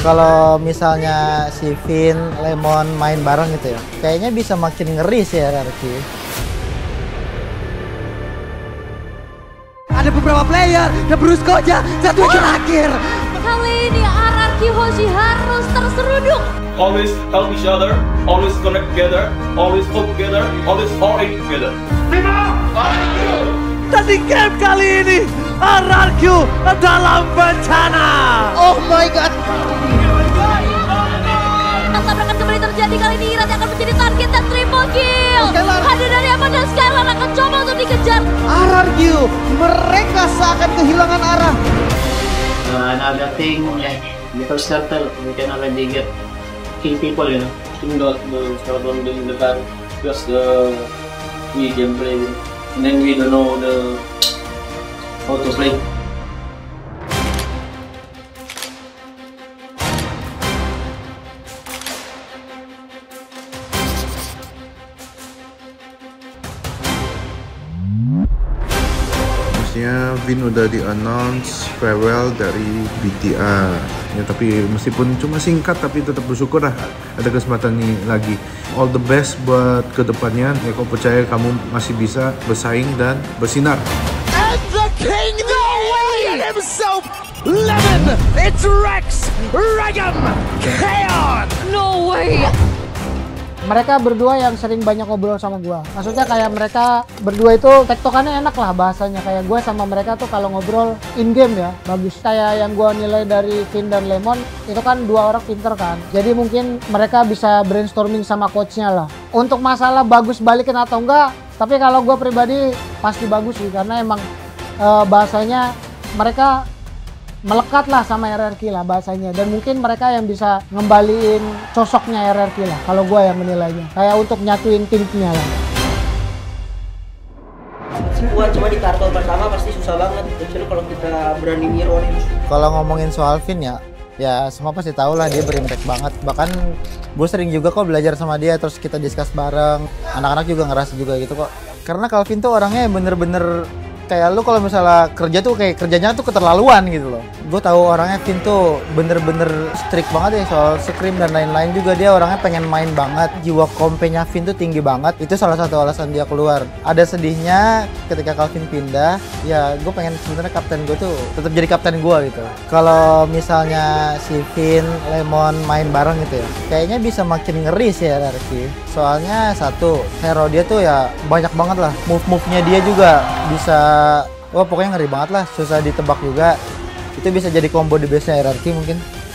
Kalau misalnya si Vin, Lemon main bareng gitu ya, kayaknya bisa makin ngeri sih RRQ. Ada beberapa player dan Bruce Koja satu yang terakhir. Kali ini RRQ Hoshi harus terseruduk. Always help each other, always connect together, always hold together, always all in together. Dan di game kali ini RRQ dalam bencana. Oh my god. Tabrakan kembali terjadi kali ini. Irat akan menjadi target dan triple kill. Hadir dari apa dan Skylar akan coba untuk dikejar. RRQ, mereka seakan kehilangan arah. Another thing, because turtle, we can already get kill people, you know. Not the problem in the back because we can play and then we don't know how to play. Vin udah di-announce farewell dari BTR ya, tapi meskipun cuma singkat tapi tetap bersyukur lah ada kesempatan ini lagi. All the best buat kedepannya ya, aku percaya kamu masih bisa bersaing dan bersinar. And the king, no way, himself, Lemon, it's Rex, Regum, Kaon. No way. Mereka berdua yang sering banyak ngobrol sama gua. Maksudnya kayak mereka berdua itu tektokannya enak lah bahasanya. Kayak gua sama mereka tuh kalau ngobrol in game ya bagus. Kayak yang gua nilai dari Vin dan Lemon itu kan dua orang pinter kan. Jadi mungkin mereka bisa brainstorming sama coachnya lah. Untuk masalah bagus balikin atau enggak, tapi kalau gua pribadi pasti bagus sih karena emang bahasanya mereka melekat lah sama RRQ lah bahasanya, dan mungkin mereka yang bisa ngembaliin sosoknya RRQ lah kalau gue yang menilainya, kayak untuk nyatuin timnya lah. Cuma di karton pertama pasti susah banget, kecuali kalau kita berani mirrorin. Kalau ngomongin soal Vin ya semua pasti tahu lah dia berimpact banget. Bahkan gue sering juga kok belajar sama dia, terus kita discuss bareng. Anak-anak juga ngerasa juga gitu kok. Karena Calvin tuh orangnya bener-bener kayak lu kalau misalnya kerja tuh kayak kerjanya tuh keterlaluan gitu loh. Gue tahu orangnya Vin tuh bener-bener strict banget ya soal scrim dan lain-lain juga. Dia orangnya pengen main banget. Jiwa kompenya Vin tuh tinggi banget. Itu salah satu alasan dia keluar. Ada sedihnya ketika Calvin pindah. Ya gue pengen sebenarnya kapten gue tuh tetap jadi kapten gue gitu. Kalau misalnya si Vin, Lemon main bareng gitu ya, kayaknya bisa makin ngeri sih RRQ. Soalnya satu, hero dia tuh ya banyak banget lah. Move-nya dia juga bisa, wah pokoknya ngeri banget lah, susah ditebak juga. Itu bisa jadi combo the best-nya RRQ mungkin.